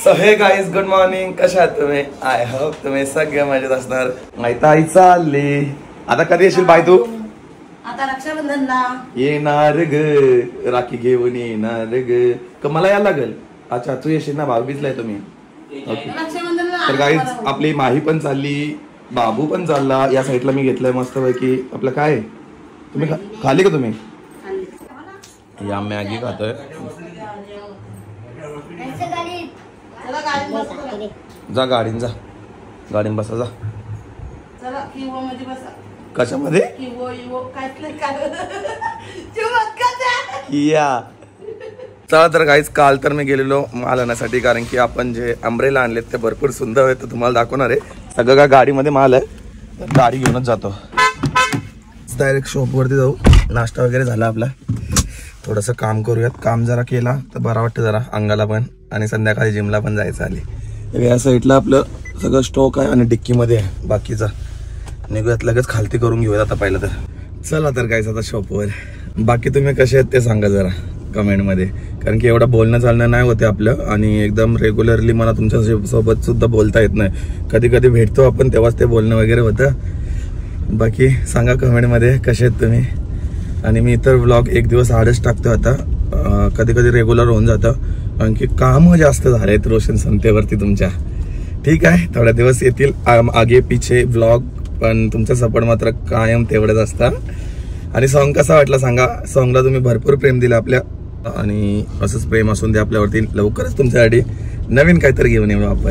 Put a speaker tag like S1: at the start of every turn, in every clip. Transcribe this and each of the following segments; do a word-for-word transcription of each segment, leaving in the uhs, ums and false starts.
S1: So हे guys good morning, कशा आहात तुम्ही? आय होप तुम्ही सगळे मजेत असणार. माहिती आई चालली. आता कधी येशील बाय तू?
S2: आता रक्षाबंधन ना
S1: येणार ग, राखी घेऊन येणार ग. क मला यायला लागेल. अच्छा तू येशील ना, भाऊबीजला आहे तुम्ही. ओके तर गाईज आपली माही पण चालली, बाबू पण चालला. या साईडला मी घेतलंय मस्त पैकी. आपलं काय तुम्ही खाली का तुम्ही? या मॅगी खातोय. जा गाडीन जा, गाडीन बसा जा. कशामध्ये? चला तर गाईज काल तर मी गेलेलो माल आणण्यासाठी, कारण की आपण जे अम्ब्रेला आणलेत ते भरपूर सुंदर आहेत. तर तुम्हाला दाखवणार आहे. सगळं का गाडीमध्ये माल आहे, तर गाडी घेऊनच जातो. डायरेक्ट शॉपवरती जाऊ. नाश्ता वगैरे झाला आपला, थोडंसं काम करूयात. काम जरा केला तर बरा वाटतं जरा अंगाला पण, आणि संध्याकाळी जिमला पण जायचं आली. या साईडला आपलं सगळं स्टॉक आहे आणि डिक्कीमध्ये आहे बाकीचा. निघूयात लगेच खालती करून घेऊयात आता पहिलं तर. चला तर काय आता शॉपवर. बाकी तुम्ही कसे आहेत ते सांगा जरा कमेंटमध्ये, कारण की एवढं बोलणं चालणं नाही होते आपलं, आणि एकदम रेग्युलरली मला तुमच्या सोबत सुद्धा बोलता येत नाही. कधी कधी भेटतो आपण तेव्हाच ते बोलणं वगैरे होतं. बाकी सांगा कमेंटमध्ये कसे आहेत तुम्ही. आणि मी इतर व्लॉग एक दिवस आडच टाकतो आता, कधी कधी रेग्युलर होऊन जातं, कारण की कामं जास्त झाले आहेत रोशन संतेवरती तुमच्या. ठीक आहे, थोड्या दिवस येतील आगे पिछे व्लॉग, पण तुमचं सपोर्ट मात्र कायम तेवढंच असतं. आणि सॉन्ग कसा वाटला सांगा. सॉन्गला तुम्ही भरपूर प्रेम दिलं आपल्या, आणि असंच प्रेम असून दे आपल्यावरती. लवकरच तुमच्यासाठी नवीन काहीतरी घेऊन येऊ आपण.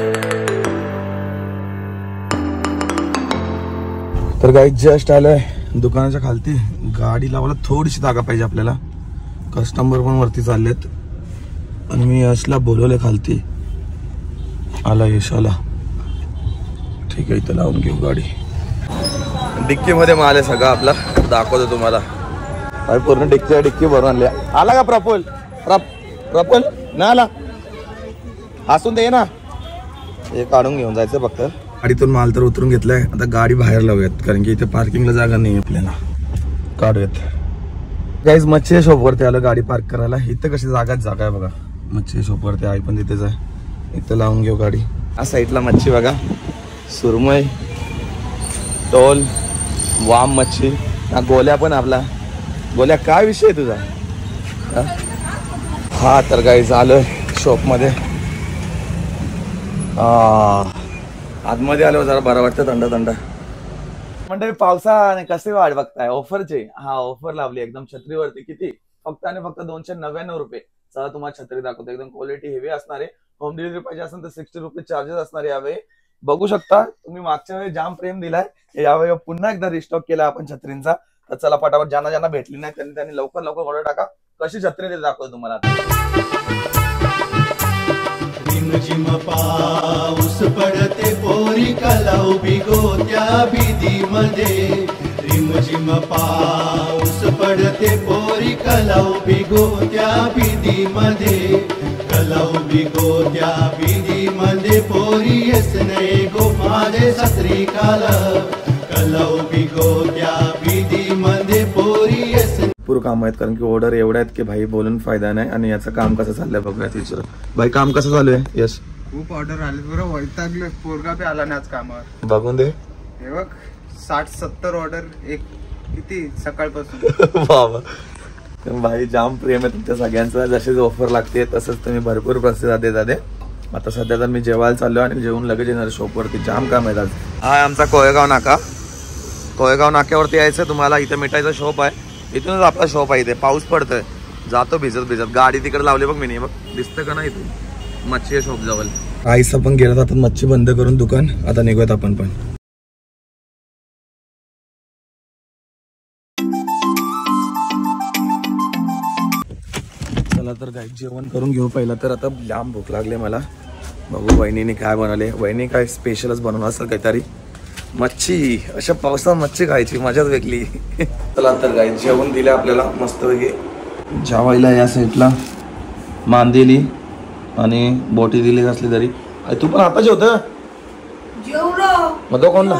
S1: तर काही जस्ट आलोय दुकानाच्या खालती. गाडी लावायला थोडीशी जागा पाहिजे आपल्याला. कस्टमर पण वरती चाललेत आणि मी यशला बोलवले खालती. आला यश आला. ठीक आहे, इथं लावून घेऊ गाडी. डिक्की मध्ये माल आहे सगळा आपला, दाखवतो तुम्हाला. भाई पूर्ण डिक्की डिक्की भरून आणल्या. आला का प्रफुल? प्रफुल ना आला, हसून दे ना. हे काढून घेऊन जायचं फक्त. गाडीतून माल तर उतरून घेतलाय. आता गाडी बाहेर लावूयात, कारण की इथे पार्किंगला जागा नाही आपल्याला. काढूयात गाईज. मच्छी शॉपवरती आलं गाडी पार्क करायला. इथं कशी जागाच जागा आहे बघा. मच्छी शॉपवरती आई पण तिथेच आहे. इथं लावून घेऊ गाडी. या साईडला मच्छी बघा, सुरमई, टोल, वाम मच्छी. हा गोल्या पण आपला. गोल्या काय विषय आहे तुझा? हा तर गाईज आलोय शॉपमध्ये. आतमध्ये आलो जरा बरं वाटतं, थंड थंड. म्हणजे पावसाने कसे वाट बघताय ऑफरचे. हा ऑफर लावली एकदम छत्रीवरती. किती? फक्त आणि फक्त दोनशे नव्याण्णव रुपये. चला तुम्हाला छत्री दाखवतो. एकदम क्वालिटी हेवी असणार आहे. होम डिलिव्हरी पाहिजे असेल तर सिक्स्टी रुपये चार्जेस असणार यावेळी. बघू शकता तुम्ही. मागच्या वेळी जाम प्रेम दिलाय, यावेळी पुन्हा एकदा रिस्टॉक केला आपण छत्रींचा. तर चला पटापट, ज्यांना ज्यांना भेटली नाही त्यांनी त्यांनी लवकर लवकर ऑर्डर टाका. कशी छत्री ते दाखवतो तुम्हाला.
S3: रिमझिम पाऊस पडते पोरी कलाव भिगोत्या भीतीमध्ये. रिमझिम पाऊस पडते पोरी कलाव भिगोत्या भीतीमध्ये. कलाव भिगोत्या भीतीमध्ये पोरी येस नाही गो माझे सत्री काल. कलाव भिगोत्या भीतीमध्ये पोरी येस.
S1: भरपूर काम आहेत, कारण की ऑर्डर एवढ्या आहेत की भाई बोलून फायदा नाही. आणि याचं काम कसं चाललंय बघूया टीचर. भाई काम कसं चालू आहे? यस
S4: खूप ऑर्डर आले बरं. वैतागले. पोरगा पे आला नाही आज कामावर.
S1: बघून दे.
S4: हे बघ साठ सत्तर ऑर्डर एक किती सकाळपासून.
S1: बाबा भाई जाम प्रेम आहे तुमच्या सगळ्यांचं. जसे ऑफर लागते तसंच तुम्ही भरपूर प्रतिसाद देतात. आता सध्या तर मी जेवायला चाललो आणि जेवून लगेच येणार शॉपवरती. जाम काम आहे आज. हा आमचा कोळेगाव नाका. कोळेगाव नाक्यावरती यायचं तुम्हाला. इथे मिठाईचा शॉप आहे. इथूनच आपला शॉप आहे. इथे पाऊस पडतोय, जातो भिजत भिजत. गाडी तिकडे लावली बघ मी नाही बघ, दिसतं का नाही इथून मच्छी शॉप जवळ. आईसा पण गेला आता मच्छी बंद करून दुकान. आता निघूयात आपण पण. चला तर काय जेवण करून घेऊ पहिला तर. आता लांब भूक लागले मला. बघू वहिनीने काय बनवले. वहिनी काय स्पेशलच बनवलं असेल काहीतरी. मच्छी. अशा पावसात मच्छी खायची मजाच वेगळी. चला तर काय जेवण दिले आपल्याला मस्तपैकी. जेवायला या साईडला मांदेली आणि बोटी दिली असली तरी. तू पण आता जेवत मग तो कोणला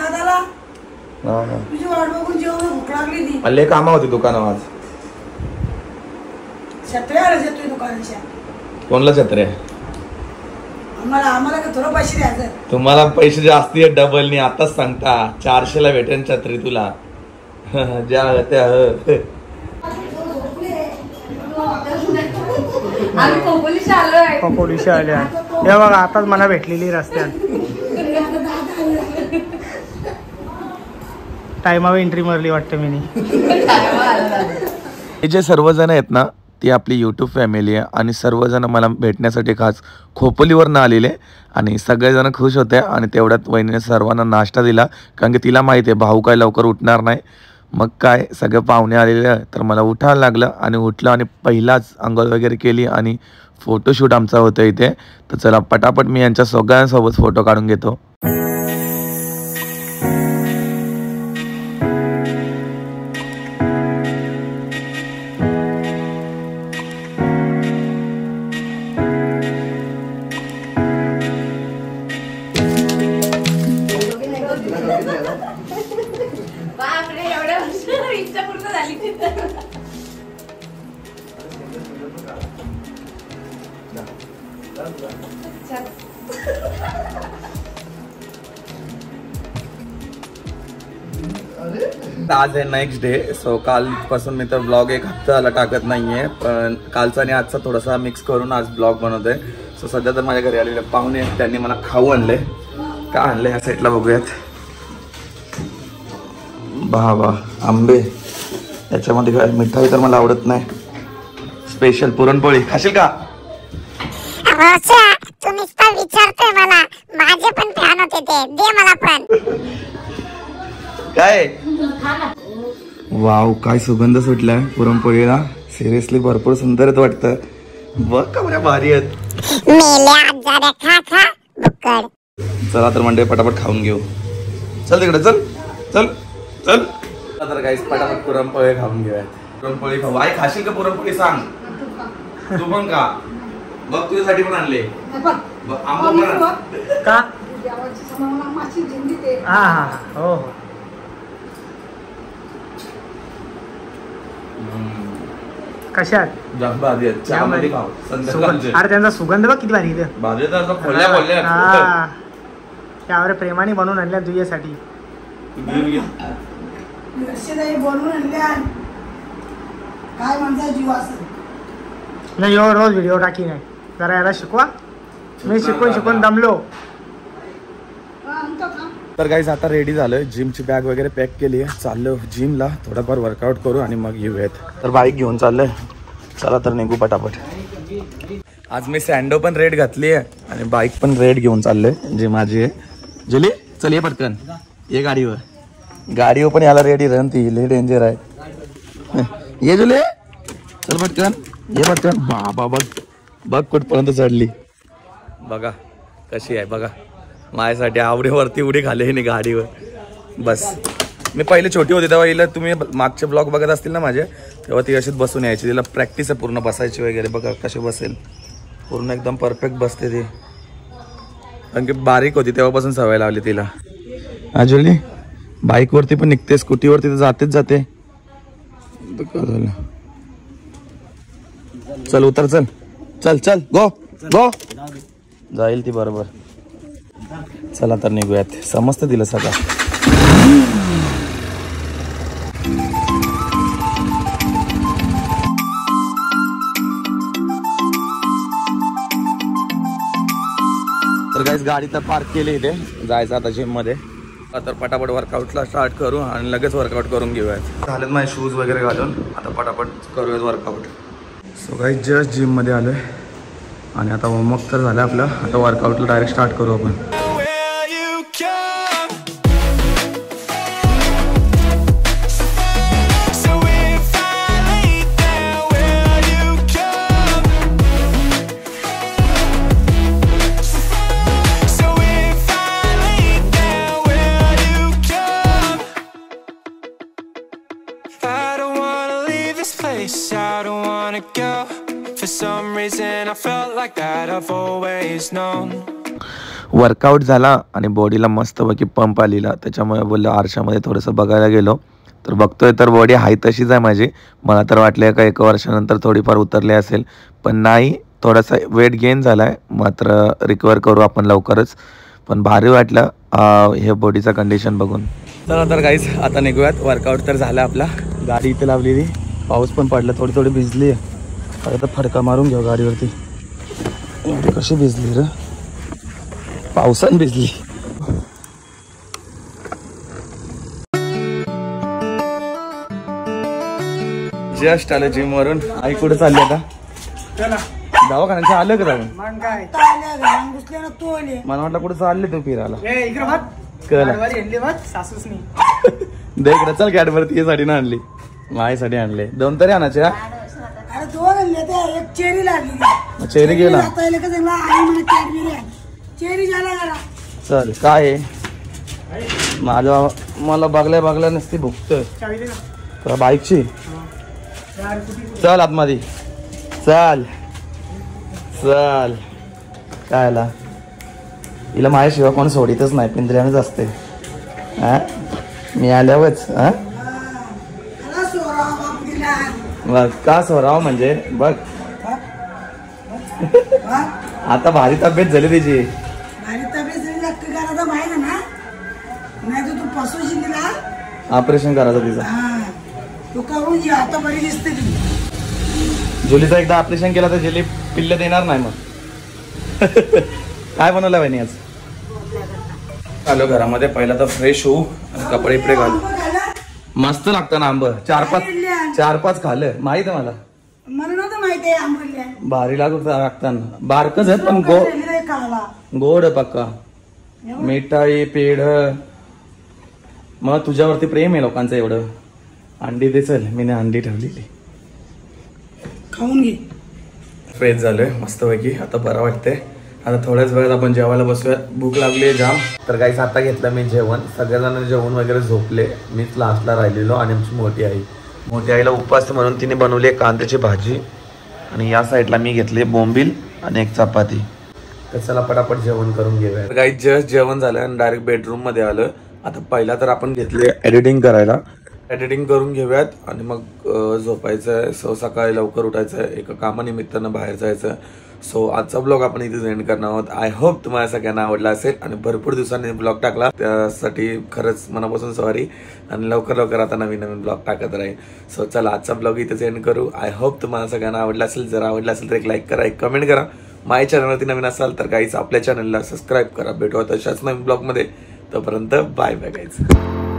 S1: लय कामा होती दुकानावर आज.
S2: छत्र्या दुकानाच्या
S1: कोणला छत्र्या?
S2: आम्हाला आम्हाला का थोडं पैसे द्यायचं.
S1: तुम्हाला पैसे जास्ती आहेत डबल नी आताच सांगता. चारशे ला भेटेन छत्री तुला. ज्या त्या
S2: आम्ही कोपोलीशी आलोय.
S5: कोपोलीशी आल्या हे बघा आताच मला भेटलेली रस्त्यात. टायमावर एंट्री मारली वाटतं मी.
S1: हे जे सर्वजण आहेत ना ती आपली यूट्यूब फॅमिली आहे आणि सर्वजण मला भेटण्यासाठी खास खोपोलीवरनं आलेले आणि सगळेजण खुश होते. आणि तेवढ्यात वहिनीने सर्वांना नाश्ता दिला कारण की तिला माहिती आहे भाऊ काय लवकर उठणार नाही. मग काय सगळे पाहुणे आलेले तर मला उठायला लागलं आणि उठलं आणि पहिलाच अंघोळ वगैरे केली आणि फोटोशूट आमचा होतं इथे. तर चला पटापट मी यांच्या सगळ्यांसोबत फोटो काढून घेतो.
S2: बापरे एवढ्या वर्ष इच्छा पूर्ण झाली.
S1: आज आहे नेक्स्ट डे. सो कालपासून मी तर ब्लॉग एक हप्त्याला टाकत नाहीये पण कालचा आणि आजचा थोडासा मिक्स करून आज ब्लॉग बनवतोय. सो सध्या तर माझ्या घरी आलेले पाहुणे त्यांनी मला खाऊ आणले. काय आणले ह्या साईडला बघूयात. बा बा आंबे. याच्यामध्ये काय मिठाई तर मला आवडत नाही. स्पेशल पुरणपोळी खाशील का?
S6: तू नुसता विचारतोय मला. माझे पण फॅन होते ते. दे मला पण.
S1: काय वाव काय सुगंध सुटलाय पुरणपोळीला. सिरियसली भरपूर सुंदरच वाटतं. बघ का बऱ्या भारी आहेत.
S6: खा खा बुक्कड.
S1: चला तर मंडळी पटापट खाऊन घेऊ. चल तिकडे चल चल चल. तर गाईस पटापट पुरणपोळी खाऊन घेऊयात. पुरणपोळी खाऊ. आई खाशील का पुरणपोळी सांग. तू पण का बघ तुझ्यासाठी पण आणले. आंबा पण
S5: का हा हा हो हो. कशात
S1: भाजी आहेत. चहामध्ये खाऊ. संध्याकाळचे
S5: अरे त्यांचा सुगंध बघ किती भारी इथे.
S1: भाजी तर असं खोल्या खोल्या
S5: हा त्यावर प्रेमाने बनवून आणल्या तुझ्यासाठी.
S2: बनवून आणल्या. काय म्हणता जीव असं
S5: नाही हो रोज व्हिडिओ टाकी नाही. जरा याला शिकवा. मी शिकून शिकून दमलो.
S1: तर गाईज आता रेडी झालोय. जिमची बॅग वगैरे पॅक केली आहे. चाललो जिमला. थोडाफार वर्कआउट करू आणि मग येऊयात. तर बाईक घेऊन चाललोय. चला तर निघू पटापट. आज मी सँडो पण रेड घातली आहे आणि बाईक पण रेड घेऊन चाललोय जी माझी आहे. जुली चल ये पटकन ये गाडीवर. गाडीवर पण याला रेडी राहून ती लय डेंजर आहे. ये जुले चल पटकन ये पटकन. बाबा बघ बघ कुठपर्यंत चढली. बघा कशी आहे बघा. माझ्यासाठी आवडीवरती उडी खाली नाही गाडीवर. बस मी पहिले छोटी होती तेव्हा हिला तुम्ही मागचे ब्लॉग बघत असतील ना माझे तेव्हा ती अशीच बसून यायची. तिला प्रॅक्टिस आहे पूर्ण बसायची वगैरे. बघा कशी बसेल. पूर्ण एकदम परफेक्ट बसते ती. कारण की बारीक होती तेव्हापासून सवय लावली तिला. आजोली बाईकवरती पण निघते. स्कूटीवरती तर जातेच जाते. चल उतर चल चल चल गो गो. जाईल ती बरोबर. चला तर निघूयात. समजतं दिलं सगळं. तर गाईस गाडी तर पार्क केली इथे. जायचं आता जिम मध्ये. तर पटापट वर्कआउटला स्टार्ट करू आणि लगेच वर्कआउट करून घेऊयात. झालेत माझे शूज वगैरे घालून. आता पटापट करूयात workout. So guys just gym मध्ये आलोय आणि आता वॉर्मअप तर झालं आपलं. आता वर्कआउटला डायरेक्ट स्टार्ट करू आपण.
S7: I don't wanna go. For some reason I felt like that I've always known.
S1: Workout झाला आणि बॉडीला मस्त बाकी पंप आलेला. त्याच्यामुळे बोललो आरशामध्ये थोडंसं बघायला गेलो तर बघतोय तर बॉडी आहे तशीच आहे माझी. मला तर वाटलं का एका वर्षानंतर थोडीफार उतरली असेल पण नाही. थोडासा वेट गेन झाला आहे, मात्र रिकवर करू आपण लवकरच. पण भारी वाटलं हे बॉडीचं कंडिशन बघून. चला तर गाईज आता निघूयात. वर्कआउट तर झाला आपला. गाडी इथे लावलेली, पाऊस पण पडला, थोडी थोडी भिजली आहे. आता फडका मारून घेऊ गाडीवरती. कशी भिजली रे, पावसानं भिजली. जस्ट आलं जिम वरून. आई कुठे चालली आता? दवाखान्याच्या आलं का जाऊन? मला वाटलं कुठे चालले तू फिरायला. दे इकडे चल. कॅडबरी तिच्यासाठी ना आणली, माझ्यासाठी आणले. दोन तरी आणायचे. चेरी गेला चल. काय माझा मला बघल्या बघल्या नसती भुकत बाईकची. चल आतमध्ये चल चल. कायला हिला माझ्याशिवाय कोण सोडितच नाही, पिंजऱ्यानेच असते. हा मी आल्यावरच. हा बघ का सोराव म्हणजे बघ. आता भारी तब्येत झाली तिची. ऑपरेशन करायचं तिचं. जुलीचं एकदा ऑपरेशन केलं तर जुली पिल्ले देणार नाही. मग काय बनवलं बहिणी आज? आलो घरामध्ये. पहिला तर फ्रेश होऊ, कपडे इकडे घालू. मस्त लागतं ना आंब. चार पाच चार पाच खाल्लं माहित आहे मला. भारी लागत लागताना. बारकच आहेत पण गोड गोड पक्का. मिठाई पेढ. मग तुझ्यावरती प्रेम आहे लोकांचं एवढं. अंडी दे चल. मी अंडी ठेवलेली, खाऊन घे. फ्रेश झालोय मस्तपैकी. आता बरं वाटतंय. आता थोड्याच वेळात आपण जेवायला बसूया. भूक लागली आहे जाम. तर गाईस आता घेतलं मी जेवण. सगळेजण जेवण वगैरे झोपले. मीच लास्टला राहिलेलो. आणि आमची मोठी आई मोठी आईला उपवास म्हणून तिने बनवली कांद्याची भाजी. आणि या साईडला मी घेतले बोंबील आणि एक चपाती. तर चला पटापट जेवण करून घेऊया. गाईस जस्ट जेवण झालं आणि डायरेक्ट बेडरूम मध्ये आलं. आता पहिला तर आपण घेतले एडिटिंग करायला. एडिटिंग करून घेऊयात आणि मग झोपायचं आहे. सो सकाळी लवकर उठायचं आहे. एका कामानिमित्तानं बाहेर जायचं. सो आजचा ब्लॉग आपण इथे एंड करणार आहोत. आय होप तुम्हाला सगळ्यांना आवडला असेल. आणि भरपूर दिवसांनी ब्लॉग टाकला त्यासाठी खरंच मनापासून सॉरी. आणि लवकर लवकर आता नवीन नवीन ब्लॉग टाकत राहील. सो चला आजचा ब्लॉग इथेच एंड करू. आय होप तुम्हाला सगळ्यांना आवडला असेल. जर आवडला असेल तर एक लाईक करा, एक कमेंट करा. माझ्या चॅनलवरती नवीन असाल तर गाईज आपल्या चॅनलला सबस्क्राईब करा. भेटू तशाच नवीन ब्लॉगमध्ये. तोपर्यंत बाय बाय गाईज.